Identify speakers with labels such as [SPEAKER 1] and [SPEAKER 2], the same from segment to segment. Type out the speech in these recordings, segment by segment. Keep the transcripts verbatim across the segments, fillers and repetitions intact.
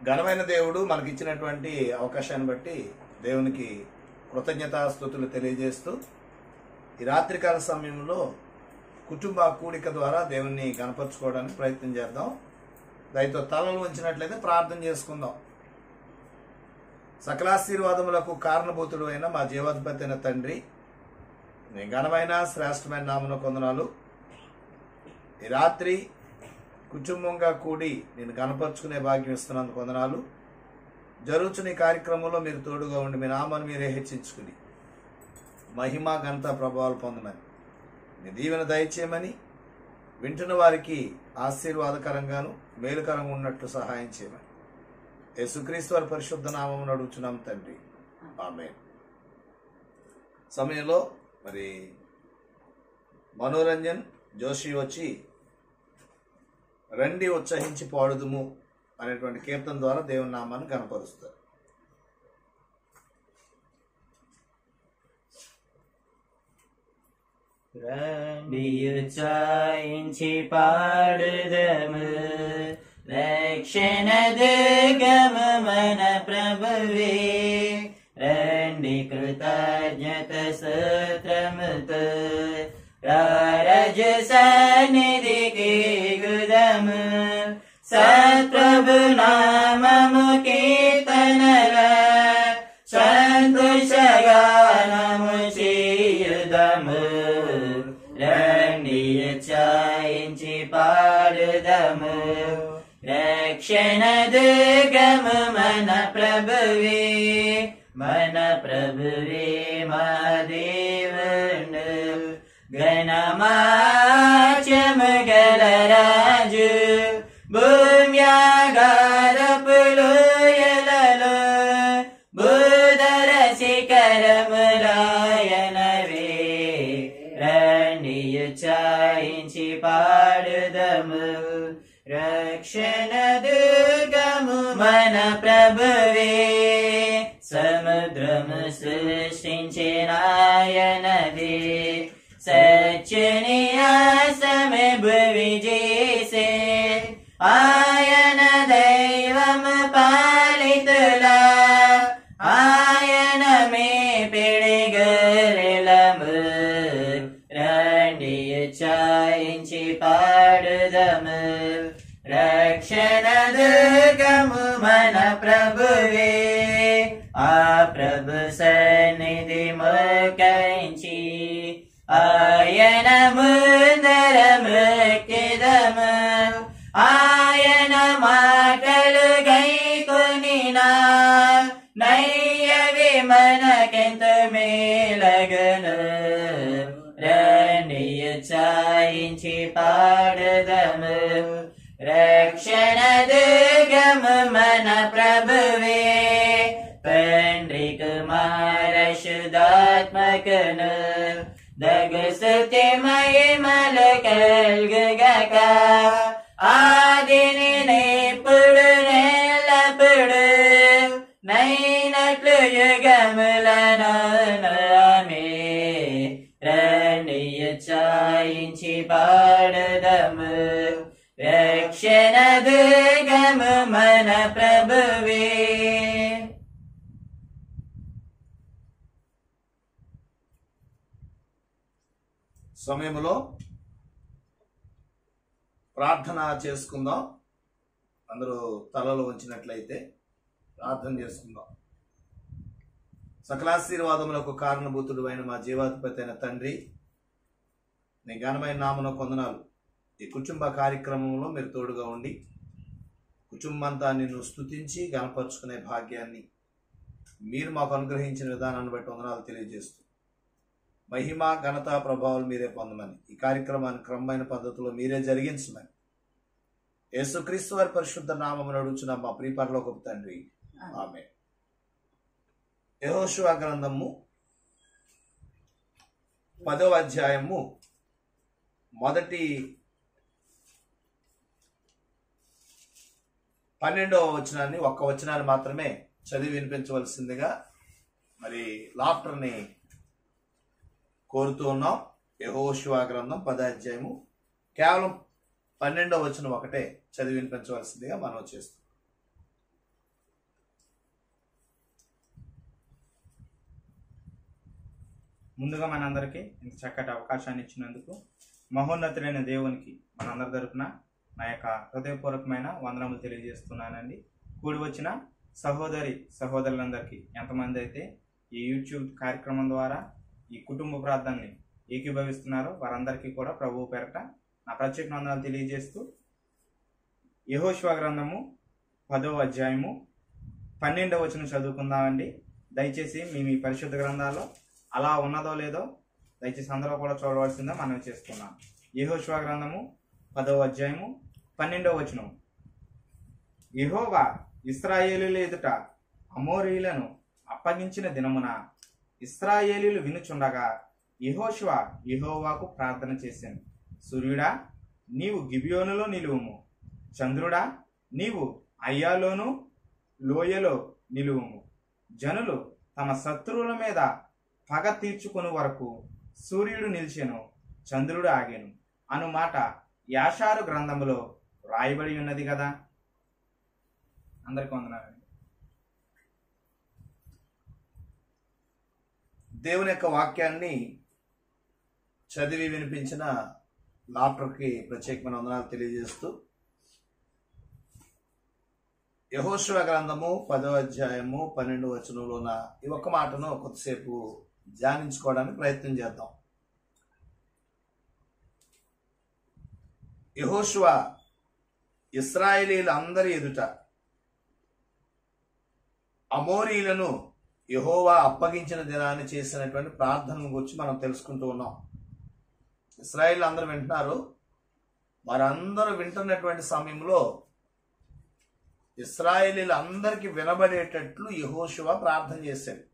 [SPEAKER 1] ఘనమైన దేవుడు మనకిచ్చినటువంటి అవకాశాన్ని బట్టి దేవునికి కృతజ్ఞతాస్తుతులు తెలియజేస్తూ ఈ రాత్రికాల సమయంలో కుటుంబ కూడిక ద్వారా దేవుణ్ణి కనపరుచుకోవడానికి ప్రయత్నం చేద్దాం. దయతో తలలు ఉంచినట్లయితే ప్రార్థన చేసుకుందాం. సకలాశీర్వాదములకు కారణభూతుడు అయిన మా జీవాధిపతి అయిన తండ్రి, నీ ఘనమైన శ్రేష్టమైన నామమున కొందనాలు. ఈ రాత్రి కుటుంబంగా కూడి నేను కనపరుచుకునే భాగ్యం ఇస్తున్నందుకు వందనాలు. జరుగుతున్న ఈ కార్యక్రమంలో మీరు తోడుగా ఉండి మీ నామాన్ని మీరే హెచ్చించుకుని మహిమ ఘనత ప్రభావాలు పొందమని, మీ దీవెన దయచేయమని, వింటున్న వారికి ఆశీర్వాదకరంగాను మేలుకరంగా ఉన్నట్టు సహాయం చేయమని యేసుక్రీస్తు వారి పరిశుద్ధ నామమున అడుగుచున్నాం తండ్రి, ఆమేన్. సమయంలో మరి మనోరంజన్ జోషి వచ్చి రండి ఉత్సహించి పాడుదుము అనేటువంటి కీర్తన ద్వారా దేవుని నామాన్ని కనపరుస్తారు.
[SPEAKER 2] రండి ఉత్సహించి పాడుదము, రక్షణ దుర్గము మన ప్రభువే. రండి కృతజ్ఞత స్తోత్రముతో రాజు సన్నిధికి గుదము, సత్ప్రభు నామము కీర్తనల సంతోషగానము చేయుదము. రండి ఉత్సహించి పాడుదము, రక్షణ దుర్గము మన ప్రభువే. మన ప్రభువే మా దేవుడు, ఘనమాచము గల రాజు. భూమ్యాగారపు లోయలలో భూధర శిఖరములాయనవే. రండి ఉత్సహించి పాడుదము, రక్షణ దుర్గము మన ప్రభువే. సముద్రము సృష్టించినాయనదే, సత్యనియాసమే భువి చేసే. ఆయన దైవము పాలితులా, ఆయన మే పిడిగలము. రండి ఉత్సహించి పాడుదము, రక్షణ దుర్గము మన ప్రభువే. ఆ ప్రభు సన్నిధి మోకరించి ఆయన ముందర మృక్కిదము. ఆయన మాటలు గైకొనినా నయ్యవి మనకెంత మేలగను. రండి ఉత్సహించి పాడుదము, రక్షణ దుర్గము మన ప్రభువే. తండ్రి కుమార శుద్ధాత్మకను దగు స్తుతి మహిమలు కల్గుగాక. ఆదిని నేప్పుడు నెల్లప్పుడు నైనట్లు యుగములను ఆమేన్. రండి ఉత్సహించి పాడుదము, రక్షణ దుర్గము మన ప్రభువే.
[SPEAKER 1] సమయంలో ప్రార్థన చేసుకుందాం. అందరూ తలలు ఉంచినట్లయితే ప్రార్థన చేసుకుందాం. సకలాశీర్వాదములకు కారణభూతుడు అయిన మా జీవాధిపతి అయిన తండ్రి, నీ ఘనమైన నామమున కొందనాలు. ఈ కుటుంబ కార్యక్రమంలో మీరు తోడుగా ఉండి కుటుంబంతా నిన్ను స్తుతించి గణపరుచుకునే భాగ్యాన్ని మీరు మాకు అనుగ్రహించిన విధానాన్ని బట్టి వందనాలు తెలియజేస్తూ మహిమ ఘనత ప్రభావాలు మీరే పొందమని, ఈ కార్యక్రమాన్ని క్రమమైన పద్ధతిలో మీరే జరిగించమని యేసుక్రీస్తు వారి పరిశుద్ధ నామమున అడుగుచున్న మా ప్రియ పరలోకపు తండ్రి, ఆమేన్. యెహోషువ గ్రంథము పదవ అధ్యాయము మొదటి పన్నెండవ వచనాన్ని ఒక్క వచనాన్ని మాత్రమే చదివి వినిపించవలసిందిగా మరి లాఫ్టర్ని కోరుతూ ఉన్నాం. యెహోషువ గ్రంథం పదో అధ్యాయము కేవలం పన్నెండవ వచనం ఒకటే చదివి వినిపించవలసిందిగా మనం చేస్తాం.
[SPEAKER 3] ముందుగా మనందరికీ ఇంత చక్కటి అవకాశాన్ని ఇచ్చినందుకు మహోన్నతుడైన దేవునికి మనందరి తరపున నా యొక్క హృదయపూర్వకమైన వందనములు తెలియజేస్తున్నానండి. కూడి వచ్చిన సహోదరి సహోదరులందరికీ ఎంతమంది అయితే ఈ యూట్యూబ్ కార్యక్రమం ద్వారా ఈ కుటుంబ ప్రార్థనని ఏకీభవిస్తున్నారో వారందరికీ కూడా ప్రభువు పేరట నా ప్రత్యేక వందనాలు తెలియజేస్తూ యెహోషువ గ్రంథము పదవ అధ్యాయము పన్నెండవ వచనం చదువుకుందామండి. దయచేసి మీ మీ పరిశుద్ధ గ్రంథాల్లో అలా ఉన్నదో లేదో దయచేసి అందరూ కూడా చూడవలసిందో మనం చేసుకున్నాం. యెహోషువ గ్రంథము పదవ అధ్యాయము పన్నెండవ వచనం. యెహోవా ఇశ్రాయేలీయుల ఎదుట అమోరీయులను అప్పగించిన దినమున ఇశ్రాయేలీయులు వినుచుండగా యెహోషువ యెహోవాకు ప్రార్థన చేశాను. సూర్యుడా నీవు గిబియోనులో నిలువుము, చంద్రుడా నీవు అయ్యాలోను లోయలో నిలువుము. జనులు తమ శత్రువుల మీద పగ తీర్చుకుని వరకు సూర్యుడు నిలిచెను, చంద్రుడు ఆగెను అను మాట యాషారు గ్రంథములో రాయబడి ఉన్నది కదా. అందరికీ వందనాలండి.
[SPEAKER 1] దేవుని యొక్క వాక్యాన్ని చదివి వినిపించిన డాక్టర్కి ప్రత్యేకమైన వందనాలు తెలియజేస్తూ యెహోషువ గ్రంథము పదవ అధ్యాయము పన్నెండు వచనంలో ఉన్న ఈ ఒక్క మాటను కొద్దిసేపు ధ్యానించుకోవడానికి ప్రయత్నం చేద్దాం. యెహోషువ ఇశ్రాయేలీయులందరి ఎదుట అమోరీయులను యెహోవా అప్పగించిన దినాన్ని చేసినటువంటి ప్రార్థన గురించి మనం తెలుసుకుంటూ ఉన్నాం. ఇశ్రాయేలు అందరూ వింటున్నారు. వారందరూ వింటున్నటువంటి సమయంలో ఇశ్రాయేలీలు అందరికీ వినబడేటట్లు యెహోషువ ప్రార్థన చేశాడు.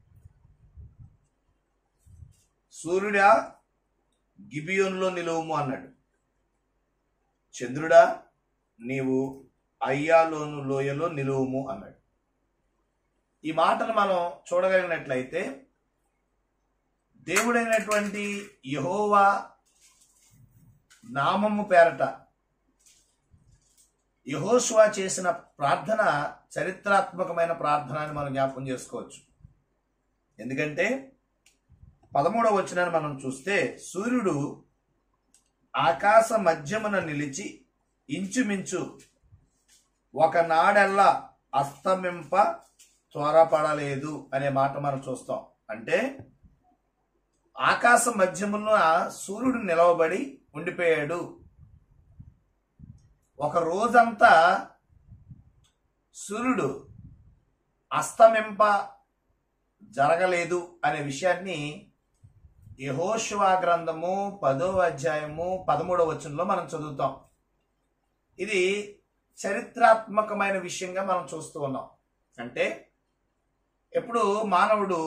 [SPEAKER 1] సూర్యుడా గిబియోనులో నిలువుము అన్నాడు. చంద్రుడా నీవు అయ్యాలోను లోయలో నిలువుము అన్నాడు. ఈ మాటను మనం చూడగలిగినట్లయితే దేవుడైనటువంటి యెహోవా నామము పేరట యెహోషువ చేసిన ప్రార్థన చరిత్రాత్మకమైన ప్రార్థన అని మనం జ్ఞాపకం చేసుకోవచ్చు. ఎందుకంటే పదమూడవ వచనాన్ని మనం చూస్తే సూర్యుడు ఆకాశ మధ్యమున నిలిచి ఇంచుమించు ఒకనాడల్లా అస్తమింప త్వరపడలేదు అనే మాట మనం చూస్తాం. అంటే ఆకాశ మధ్యమున సూర్యుడు నిలవబడి ఉండిపోయాడు. ఒక రోజంతా సూర్యుడు అస్తమింప జరగలేదు అనే విషయాన్ని యెహోషువ గ్రంథము పదవ అధ్యాయము పదమూడవ వచనంలో మనం చదువుతాం. ఇది చరిత్రాత్మకమైన విషయంగా మనం చూస్తూ ఉన్నాం. అంటే ఎప్పుడు మానవుడు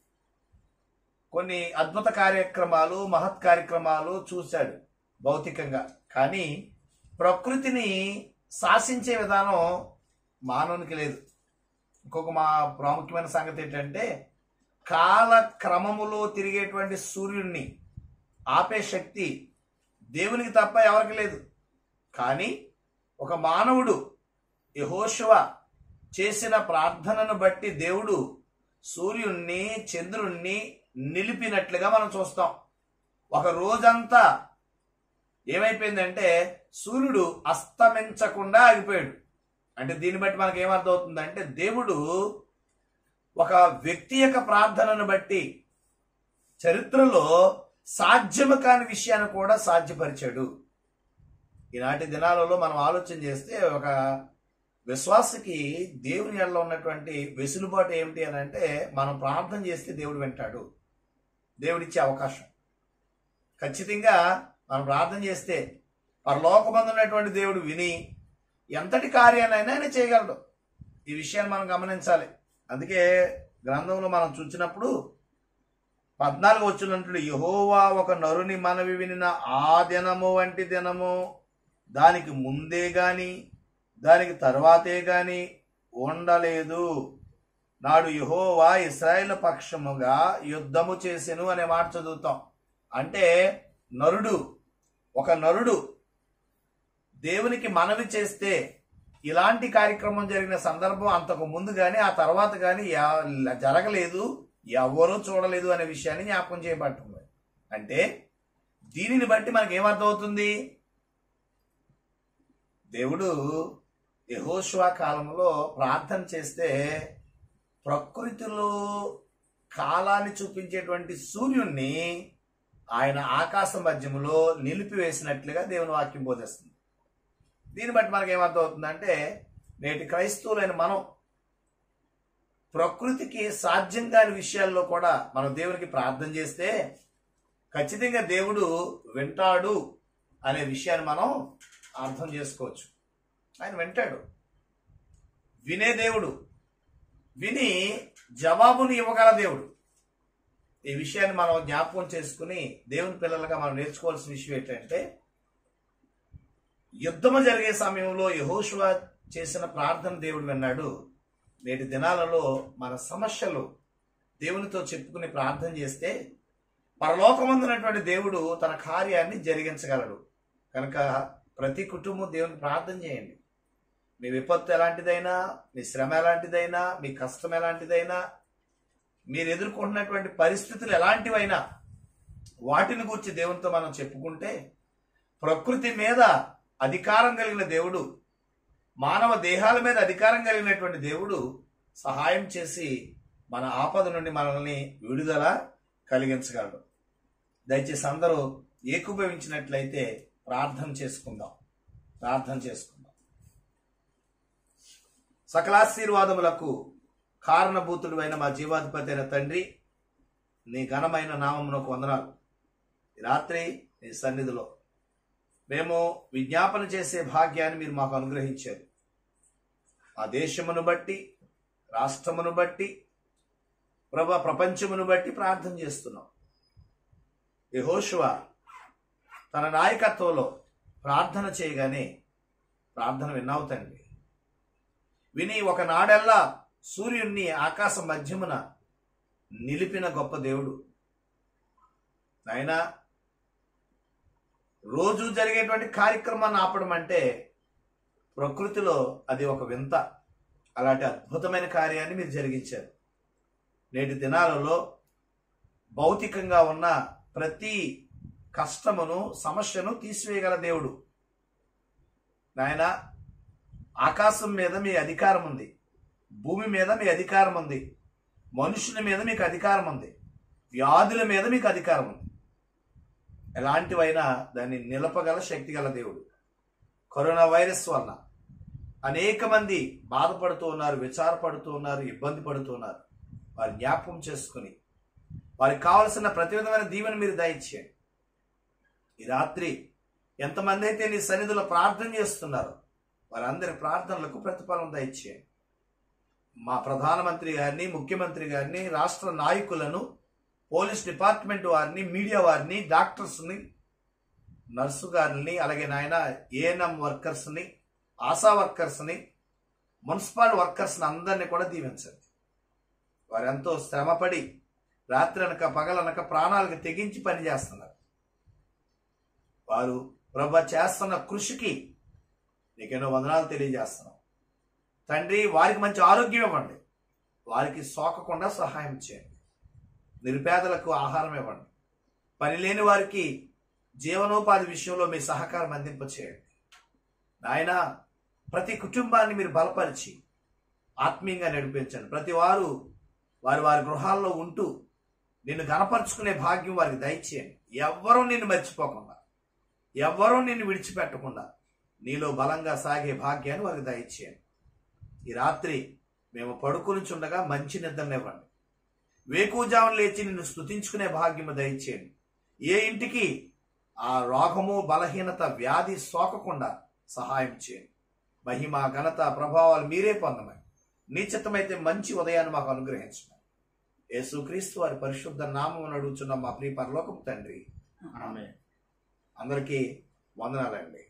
[SPEAKER 1] కొన్ని అద్భుత కార్యక్రమాలు మహత్ కార్యక్రమాలు చూశాడు భౌతికంగా, కానీ ప్రకృతిని శాసించే విధానం మానవునికి లేదు. ఇంకొక మా ప్రాముఖ్యమైన సంగతి ఏంటంటే కాలక్రమములో తిరిగేటువంటి సూర్యుడిని ఆపే శక్తి దేవునికి తప్ప ఎవరికి లేదు. కానీ ఒక మానవుడు యెహోషువ చేసిన ప్రార్థనను బట్టి దేవుడు సూర్యుణ్ణి చంద్రుణ్ణి నిలిపినట్లుగా మనం చూస్తాం. ఒక రోజంతా ఏమైపోయిందంటే సూర్యుడు అస్తమించకుండా ఆగిపోయాడు. అంటే దీన్ని బట్టి మనకు ఏమర్థం అవుతుందంటే దేవుడు ఒక వ్యక్తి యొక్క ప్రార్థనను బట్టి చరిత్రలో సాధ్యము కాని విషయాన్ని కూడా సాధ్యపరిచాడు. ఈనాటి దినాలలో మనం ఆలోచన చేస్తే ఒక విశ్వాసకి దేవుని యెడల ఉన్నటువంటి వెసులుబాటు ఏమిటి అని అంటే మనం ప్రార్థన చేస్తే దేవుడు వింటాడు. దేవుడిచ్చే అవకాశం ఖచ్చితంగా మనం ప్రార్థన చేస్తే పరలోకమందు ఉన్నటువంటి దేవుడు విని ఎంతటి కార్యాలైనా ఆయన చేయగలడు. ఈ విషయాన్ని మనం గమనించాలి. అందుకే గ్రంథంలో మనం చూసినప్పుడు పద్నాలుగు వచ్చినట్లు యెహోవా ఒక నరుని మనవి వినిన ఆ దినము వంటి దినము దానికి ముందే గాని దానికి తర్వాతే గాని ఉండలేదు. నాడు యెహోవా ఇశ్రాయేలు పక్షముగా యుద్ధము చేసెను అనే మాట చదువుతాం. అంటే నరుడు ఒక నరుడు దేవునికి మనవి చేస్తే ఇలాంటి కార్యక్రమం జరిగిన సందర్భం అంతకు ముందు కానీ ఆ తర్వాత కానీ జరగలేదు. ఎవరూ చూడలేదు అనే విషయాన్ని జ్ఞాపకం చేయబడుతుంది. అంటే దీనిని బట్టి మనకి ఏమర్థమవుతుంది? దేవుడు యెహోషువ కాలంలో ప్రార్థన చేస్తే ప్రకృతిలో కాలాన్ని చూపించేటువంటి సూర్యుణ్ణి ఆయన ఆకాశ మధ్యములో నిలిపివేసినట్లుగా దేవుని వాక్యం బోధిస్తుంది. దీన్ని బట్టి మనకి ఏమర్థం అవుతుందంటే నేటి క్రైస్తవులైన మనం ప్రకృతికి సాధ్యం కాని విషయాల్లో కూడా మనం దేవునికి ప్రార్థన చేస్తే ఖచ్చితంగా దేవుడు వింటాడు అనే విషయాన్ని మనం అర్థం చేసుకోవచ్చు. ఆయన వింటాడు, వినే దేవుడు, విని జవాబుని ఇవ్వగల దేవుడు. ఈ విషయాన్ని మనం జ్ఞాపకం చేసుకుని దేవుని పిల్లలుగా మనం నేర్చుకోవాల్సిన విషయం ఏంటంటే యుద్ధము జరిగే సమయంలో యెహోషువ చేసిన ప్రార్థన దేవుడు విన్నాడు. నేటి దినాలలో మన సమస్యలు దేవునితో చెప్పుకుని ప్రార్థన చేస్తే పరలోకమందున్నటువంటి దేవుడు తన కార్యాన్ని జరిగించగలడు. కనుక ప్రతి కుటుంబం దేవుని ప్రార్థన చేయండి. మీ విపత్తు ఎలాంటిదైనా, మీ శ్రమ ఎలాంటిదైనా, మీ కష్టం ఎలాంటిదైనా, మీరు ఎదుర్కొంటున్నటువంటి పరిస్థితులు ఎలాంటివైనా వాటిని గురించి దేవునితో మనం చెప్పుకుంటే ప్రకృతి మీద అధికారం కలిగిన దేవుడు, మానవ దేహాల మీద అధికారం కలిగినటువంటి దేవుడు సహాయం చేసి మన ఆపద నుండి మనల్ని విడుదల కలిగించగలడు. దయచేసి అందరూ ఏకీభవించినట్లయితే ప్రార్థన చేసుకుందాం. ప్రార్థన చేసుకుందాం. సకలాశీర్వాదములకు కారణభూతుడు అయిన మా జీవాధిపతి అయిన తండ్రి, నీ ఘనమైన నామమునకు వందనాలు. ఈ రాత్రి నీ సన్నిధిలో మేము విజ్ఞాపన చేసే భాగ్యాన్ని మీరు మాకు అనుగ్రహించారు. ఆ దేశమును బట్టి, రాష్ట్రమును బట్టి, ప్రభా ప్రపంచమును బట్టి ప్రార్థన చేస్తున్నాం. యెహోషువ తన నాయకత్వంలో ప్రార్థన చేయగానే ప్రార్థన విన్నావు తండ్రి. విని ఒకనాడల్లా సూర్యుణ్ణి ఆకాశ మధ్యమున నిలిపిన గొప్ప దేవుడు. నాయనా, రోజు జరిగేటువంటి కార్యక్రమాన్ని ఆపడం అంటే ప్రకృతిలో అది ఒక వింత. అలాంటి అద్భుతమైన కార్యాన్ని మీరు జరిగించారు. నేటి దినాలలో భౌతికంగా ఉన్న ప్రతి కష్టమును, సమస్యను తీసివేయగల దేవుడు. నాయన, ఆకాశం మీద మీ అధికారం ఉంది, భూమి మీద మీ అధికారం ఉంది, మనుషుల మీద మీకు అధికారం ఉంది, వ్యాధుల మీద మీకు అధికారం ఉంది. ఎలాంటివైనా దాన్ని నిలపగల శక్తి గల దేవుడు. కరోనా వైరస్ వలన అనేక మంది బాధపడుతూ ఉన్నారు, విచారపడుతూ ఉన్నారు, ఇబ్బంది పడుతూ ఉన్నారు. వారి జ్ఞాపకం చేసుకుని వారికి కావలసిన ప్రతి విధమైన దీవెన మీరు దయచేయండి. ఈ రాత్రి ఎంతమంది అయితే నీ సన్నిధిలో ప్రార్థన చేస్తున్నారో వారందరి ప్రార్థనలకు ప్రతిఫలం దయచేయండి. మా ప్రధానమంత్రి గారిని, ముఖ్యమంత్రి గారిని, రాష్ట్ర నాయకులను, పోలీస్ డిపార్ట్మెంట్ వారిని, మీడియా వారిని, డాక్టర్స్ని, నర్సు గారిని, అలాగే నాయన ఏఎన్ఎం వర్కర్స్ని, ఆశా వర్కర్స్ని, మున్సిపల్ వర్కర్స్ని అందరినీ కూడా దీవించండి. వారు ఎంతో శ్రమపడి రాత్రి అనక పగలనక ప్రాణాలకు తెగించి పనిచేస్తున్నారు. వారు ప్రభు చేస్తున్న కృషికి నీకెన్నో వందనాలు తెలియజేస్తున్నాం తండ్రి. వారికి మంచి ఆరోగ్యం ఇవ్వండి, వారికి సోకకుండా సహాయం చేయండి. నిరుపేదలకు ఆహారం ఇవ్వండి, పని లేని వారికి జీవనోపాధి విషయంలో మీ సహకారం అందింప చేయండి. నాయన, ప్రతి కుటుంబాన్ని మీరు బలపరిచి ఆత్మీయంగా నడిపించండి. ప్రతి వారు వారి వారి గృహాల్లో ఉంటూ నిన్ను గణపరుచుకునే భాగ్యం వారికి దయచేయండి. ఎవ్వరూ నిన్ను మర్చిపోకుండా, ఎవ్వరూ నిన్ను విడిచిపెట్టకుండా నీలో బలంగా సాగే భాగ్యాన్ని వారికి దయచేయండి. ఈ రాత్రి మేము పడుకునిచుండగా మంచి నిద్రనివ్వండి. వేకువజామున లేచి నిన్ను స్తుతించుకునే భాగ్యము దయచేయండి. ఏ ఇంటికి ఆ రోగము, బలహీనత, వ్యాధి సోకకుండా సహాయం చేయండి. మహిమ, ఘనత, ప్రభావాలు మీరే పొందమని, నిశ్చితమైతే మంచి ఉదయాన్ని మాకు అనుగ్రహించమని యేసుక్రీస్తు వారి పరిశుద్ధ నామమున అడుగుచున్న మా ప్రియ పరలోకపు తండ్రి, ఆమేన్. అందరికీ వందనాలండి.